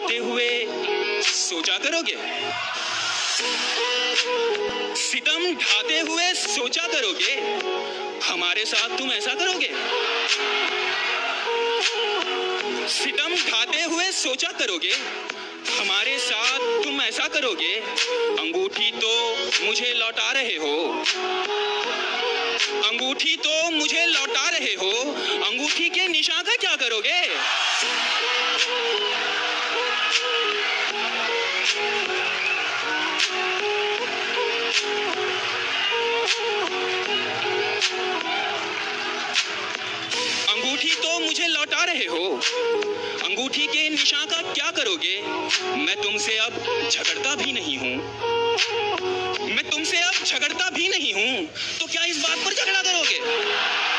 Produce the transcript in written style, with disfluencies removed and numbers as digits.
ढाते हुए सोचा करोगे, सितम ढाते हुए सोचा करोगे, हमारे साथ तुम ऐसा करोगे। सितम ढाते हुए सोचा करोगे, हमारे साथ तुम ऐसा करोगे। अंगूठी तो मुझे लौटा रहे हो, अंगूठी तो मुझे लौटा रहे हो, अंगूठी के निशान का क्या करोगे। अंगूठी तो मुझे लौटा रहे हो, अंगूठी के निशान का क्या करोगे। मैं तुमसे अब झगड़ता भी नहीं हूँ, मैं तुमसे अब झगड़ता भी नहीं हूँ, तो क्या इस बात पर झगड़ा करोगे।